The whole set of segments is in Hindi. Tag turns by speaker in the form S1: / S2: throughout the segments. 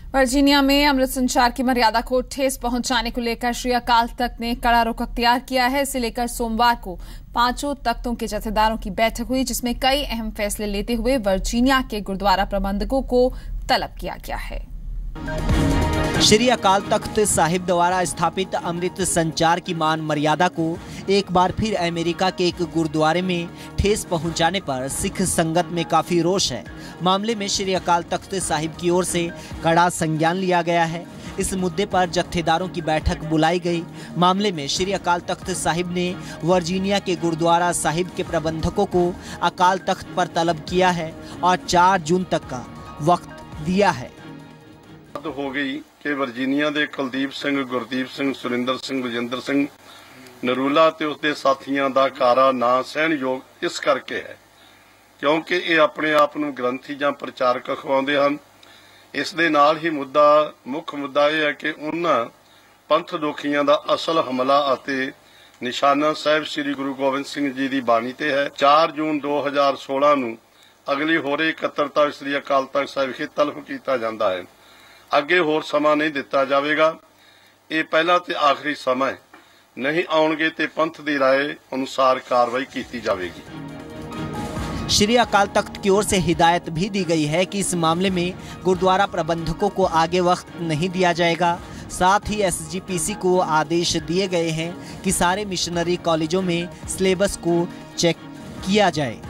S1: वर्जीनिया में अमृत संचार की मर्यादा को ठेस पहुंचाने को लेकर श्री अकाल तख्त ने कड़ा रुख अख्तियार किया है। इसे लेकर सोमवार को 5 तख्तों के जथेदारों की बैठक हुई, जिसमें कई अहम फैसले लेते हुए वर्जीनिया के गुरुद्वारा प्रबंधकों को तलब किया गया है।
S2: श्री अकाल तख्त साहिब द्वारा स्थापित अमृत संचार की मान मर्यादा को एक बार फिर अमेरिका के एक गुरुद्वारे में ठेस पहुंचाने पर सिख संगत में काफी रोष है। मामले में श्री अकाल तख्त साहिब की ओर से कड़ा संज्ञान लिया गया है। इस मुद्दे पर जत्थेदारों की बैठक बुलाई गई। मामले में श्री अकाल तख्त साहिब ने वर्जीनिया के गुरुद्वारा साहिब के प्रबंधकों को अकाल तख्त पर तलब किया है और 4 जून तक का वक्त दिया है।
S3: हो गई कि वर्जीनिया के कुलदीप सिंह, गुरदीप सिंह, सुरिंदर सिंह, रजिंदर सिंह नरूला ते उसके साथियों का कारा ना सहनयोग इस करके है क्योंकि ये अपने आप नूं ग्रंथी जां प्रचारक अखवाउंदे हन। इस दे नाल ही मुख मुद्दा यह है कि उन्हां पंथ दोखियां दा असल हमला अते निशाना साहिब श्री गुरु गोबिंद सिंह जी की बाणी ते है। 4 जून 2016 नूं अगली होरे 71 श्री अकाल तख्त साहिब विखे तलब किया जाता है। अगे होर समा नहीं दिता जाएगा। ये पहला ते आखिरी समय नहीं आउणगे ते पंथ दी राय अनुसार कार्रवाई की जाएगी।
S2: श्री अकाल तख्त की ओर से हिदायत भी दी गई है कि इस मामले में गुरुद्वारा प्रबंधकों को आगे वक्त नहीं दिया जाएगा। साथ ही SGPC को आदेश दिए गए हैं कि सारे मिशनरी कॉलेजों में सिलेबस को चेक किया जाए।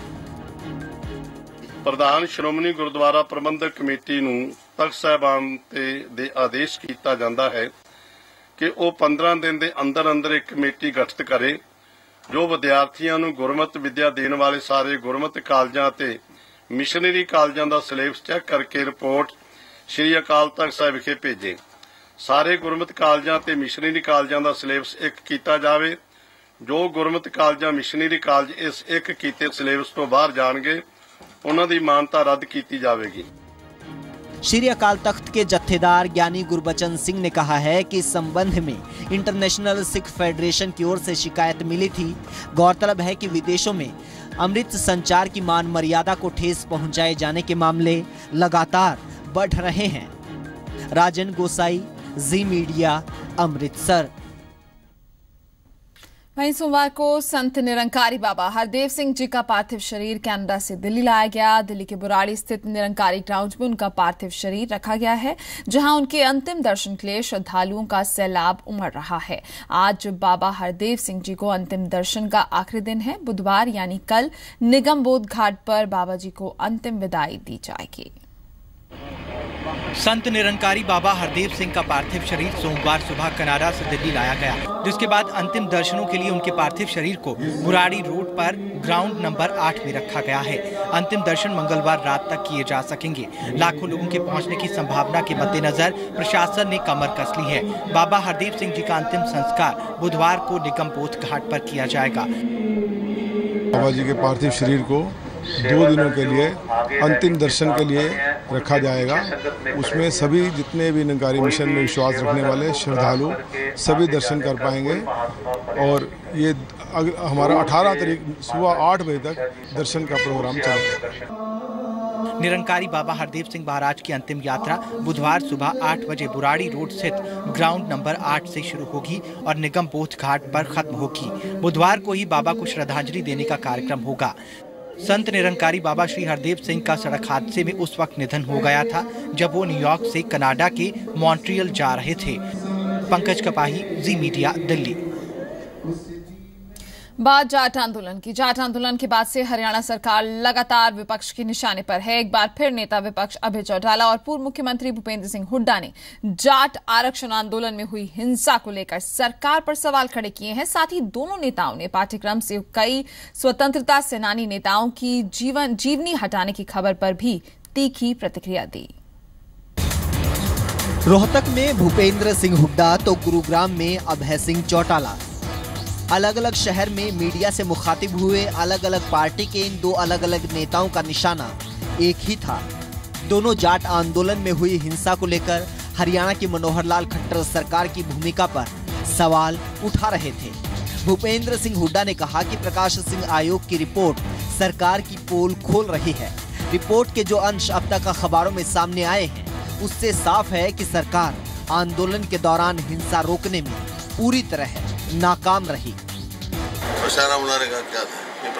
S3: प्रधान श्रोमणी गुरुद्वारा प्रबंधक कमेटी नूं तख्त साहिबान दे आदेश किया जाता है कि वो 15 दिन के अंदर अंदर एक कमेटी गठित करे जो विद्यार्थियों नूं गुरमत विद्या देने वाले सारे गुरमत कालजां ते मिशनरी कालजां दा सिलेबस चैक करके रिपोर्ट श्री अकाल तख्त साहिब विखे भेजे। सारे गुरमत कालजां ते मिशनरी कालजां दा सिलेबस एक किया जाए। जो गुरमत कालजां मिशनरी कालज इस एक कीते सिलेबस तो बाहर जाणगे उन्हां दी मानता रद्द की जाएगी।
S2: श्री अकाल तख्त के जत्थेदार ज्ञानी गुरबचन सिंह ने कहा है कि इस संबंध में इंटरनेशनल सिख फेडरेशन की ओर से शिकायत मिली थी। गौरतलब है कि विदेशों में अमृत संचार की मान मर्यादा को ठेस पहुंचाए जाने के मामले लगातार बढ़ रहे हैं। राजन गोसाई, जी मीडिया, अमृतसर।
S1: वहीं सोमवार को संत निरंकारी बाबा हरदेव सिंह जी का पार्थिव शरीर कनाडा से दिल्ली लाया गया। दिल्ली के बुराड़ी स्थित निरंकारी ग्राउंड में उनका पार्थिव शरीर रखा गया है, जहां उनके अंतिम दर्शन के लिए श्रद्धालुओं का सैलाब उमड़ रहा है। आज बाबा हरदेव सिंह जी को अंतिम दर्शन का आखिरी दिन है। बुधवार यानी कल निगमबोध घाट पर बाबा जी को अंतिम विदाई दी जाएगी।
S4: संत निरंकारी बाबा हरदेव सिंह का पार्थिव शरीर सोमवार सुबह कनाडा से दिल्ली लाया गया, जिसके बाद अंतिम दर्शनों के लिए उनके पार्थिव शरीर को बुराड़ी रोड पर ग्राउंड नंबर 8 में रखा गया है। अंतिम दर्शन मंगलवार रात तक किए जा सकेंगे। लाखों लोगों के पहुंचने की संभावना के मद्देनजर प्रशासन ने कमर कस ली है। बाबा हरदेव सिंह जी का अंतिम संस्कार बुधवार को निगमबोध घाट पर किया जाएगा।
S5: बाबा जी के पार्थिव शरीर को 2 दिनों के लिए अंतिम दर्शन के लिए रखा जाएगा। उसमें सभी जितने भी निरंकारी मिशन में विश्वास रखने वाले श्रद्धालु सभी दर्शन कर पाएंगे और ये हमारा 18 तारीख सुबह 8 बजे तक दर्शन का प्रोग्राम चलेगा।
S4: निरंकारी बाबा हरदेव सिंह महाराज की अंतिम यात्रा बुधवार सुबह 8 बजे बुराड़ी रोड स्थित ग्राउंड नंबर 8 से शुरू होगी और निगमबोध घाट पर खत्म होगी। बुधवार को ही बाबा को श्रद्धांजलि देने का कार्यक्रम होगा। संत निरंकारी बाबा श्री हरदेव सिंह का सड़क हादसे में उस वक्त निधन हो गया था जब वो न्यूयॉर्क से कनाडा के मॉन्ट्रियल जा रहे थे। पंकज कपाही, जी मीडिया, दिल्ली।
S1: बाद जाट आंदोलन की। जाट आंदोलन के बाद से हरियाणा सरकार लगातार विपक्ष के निशाने पर है। एक बार फिर नेता विपक्ष अभय चौटाला और पूर्व मुख्यमंत्री भूपेंद्र सिंह हुड्डा ने जाट आरक्षण आंदोलन में हुई हिंसा को लेकर सरकार पर सवाल खड़े किए हैं। साथ ही दोनों नेताओं ने पाठ्यक्रम से कई स्वतंत्रता सेनानी नेताओं की जीवनी हटाने की खबर पर भी तीखी प्रतिक्रिया दी।
S2: रोहतक में भूपेंद्र सिंह हुड्डा तो गुरुग्राम में अभय सिंह चौटाला अलग अलग शहर में मीडिया से मुखातिब हुए। अलग अलग पार्टी के इन 2 अलग अलग नेताओं का निशाना एक ही था। दोनों जाट आंदोलन में हुई हिंसा को लेकर हरियाणा की मनोहर लाल खट्टर सरकार की भूमिका पर सवाल उठा रहे थे। भूपेंद्र सिंह हुड्डा ने कहा कि प्रकाश सिंह आयोग की रिपोर्ट सरकार की पोल खोल रही है। रिपोर्ट के जो अंश अब तक अखबारों में सामने आए हैं उससे साफ है कि सरकार आंदोलन के दौरान हिंसा रोकने में पूरी तरह नाकाम रही।
S6: निशाना बनाने का क्या था? ये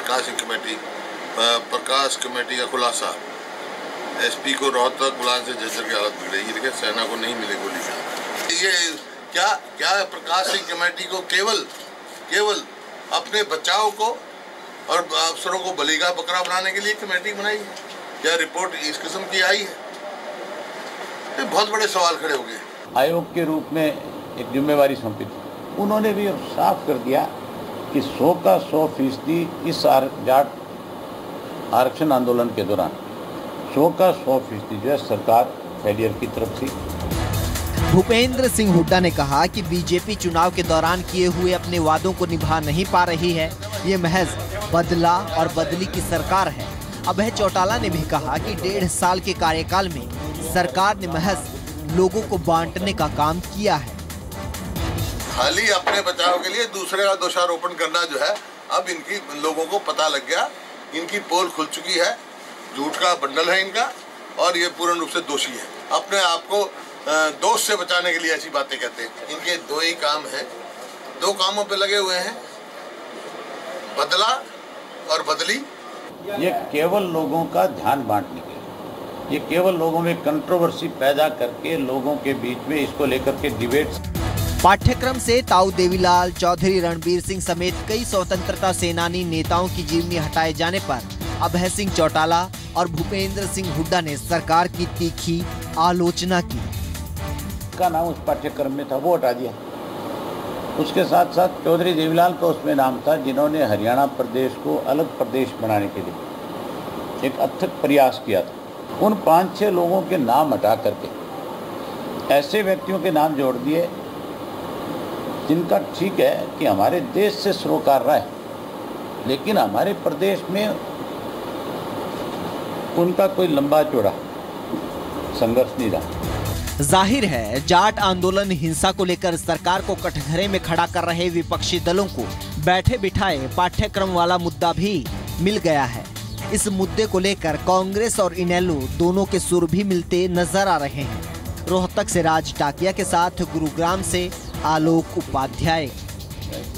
S6: प्रकाश कमेटी का खुलासा, एसपी को रोहतक बुलाने से झज्जर की हालत बिगड़ेगी, लेकिन सेना को नहीं मिले गोली। ये क्या प्रकाश सिंह कमेटी को केवल अपने बचाव को और अफसरों को बली का बकरा बनाने के लिए कमेटी बनाई है? क्या रिपोर्ट इस किस्म की आई है? ये बहुत बड़े सवाल खड़े हो गए।
S7: आयोग के रूप में एक जिम्मेवारी सौंपी थी, उन्होंने भी अब साफ कर दिया कि 100 का 100% इस जाट आरक्षण आंदोलन के दौरान 100 का 100% जो है सरकार फेलियर की तरफ थी।
S2: भूपेंद्र सिंह हुड्डा ने कहा कि बीजेपी चुनाव के दौरान किए हुए अपने वादों को निभा नहीं पा रही है, ये महज बदला और बदली की सरकार है। अभय चौटाला ने भी कहा कि 1.5 साल के कार्यकाल में सरकार ने महज लोगों को बांटने का काम किया है।
S6: खाली अपने बचाव के लिए दूसरे का दोषारोपण करना जो है, अब इनकी लोगों को पता लग गया, इनकी पोल खुल चुकी है, झूठ का बंडल है इनका और ये पूर्ण रूप से दोषी है। अपने आप को दोष से बचाने के लिए ऐसी बातें कहते हैं। इनके 2 ही काम हैं, 2 कामों पे लगे हुए हैं, बदला और बदली।
S7: ये केवल लोगों का ध्यान बांटने के लिए, ये केवल लोगों में कंट्रोवर्सी पैदा करके लोगों के बीच में इसको लेकर के डिबेट्स।
S2: पाठ्यक्रम से ताऊ देवीलाल, चौधरी रणबीर सिंह समेत कई स्वतंत्रता सेनानी नेताओं की जीवनी हटाए जाने पर अभय सिंह चौटाला और भूपेंद्र सिंह हुड्डा ने सरकार की तीखी आलोचना की।
S7: का नाम उस पाठ्यक्रम में था, वो हटा दिया। उसके साथ साथ चौधरी देवीलाल का उसमें नाम था, जिन्होंने हरियाणा प्रदेश को अलग प्रदेश बनाने के लिए एक अथक प्रयास किया था। उन 5-6 लोगों के नाम हटा करके ऐसे व्यक्तियों के नाम जोड़ दिए जिनका ठीक है कि हमारे देश से सरोकार रहा है, लेकिन हमारे प्रदेश में उनका कोई लंबा चौड़ा संघर्ष नहीं रहा।
S2: जाहिर है जाट आंदोलन हिंसा को लेकर सरकार को कटघरे में खड़ा कर रहे विपक्षी दलों को बैठे बिठाए पाठ्यक्रम वाला मुद्दा भी मिल गया है। इस मुद्दे को लेकर कांग्रेस और इनेलो दोनों के सुर भी मिलते नजर आ रहे हैं। रोहतक से राज टाकिया के साथ गुरुग्राम से आलोक उपाध्याय।